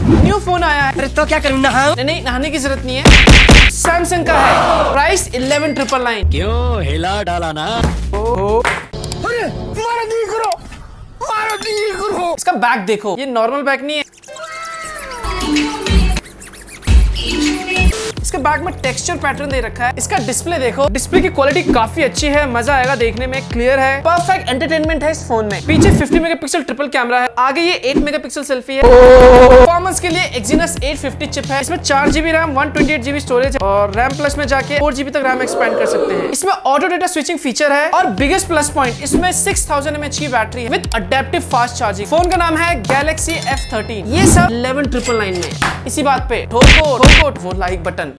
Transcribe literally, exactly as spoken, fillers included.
New phone आया है। अरे तो क्या करूँ, नहाऊं? नहीं नहीं, नहाने की जरूरत नहीं है। सैमसंग का है, प्राइस इलेवन ट्रिपल नाइन। क्यों हिला डाला ना? अरे मारो दी करो, मारो दी करो। इसका बैक देखो, ये नॉर्मल बैक नहीं है। इसके बैक में टेक्सचर पैटर्न दे रखा है। इसका डिस्प्ले देखो, डिस्प्ले की क्वालिटी काफी अच्छी है, मजा आएगा देखने में, क्लियर है, परफेक्ट एंटरटेनमेंट है इस फोन में। पीछे फिफ्टी मेगापिक्सल ट्रिपल कैमरा है, आगे ये एट मेगापिक्सल सेल्फी है। परफॉर्मेंस के लिए एक्सिनस एट फिफ्टी चिप है। इसमें चार GB RAM, one twenty eight GB storage है और रैम प्लस में जाके फोर जीबी तक रैम एक्सपेंड कर सकते हैं। इसमें ऑटो डेटा स्विचिंग फीचर है और बिगेस्ट प्लस पॉइंट, इसमें सिक्स थाउजेंड एमएच की बैटरी है with adaptive fast charging. Phone का नाम है गैलेक्सी एफ थर्टीन। ये सब इलेवन ट्रिपल नाइन में। इसी बात पे ठोको ठोको वो लाइक बटन।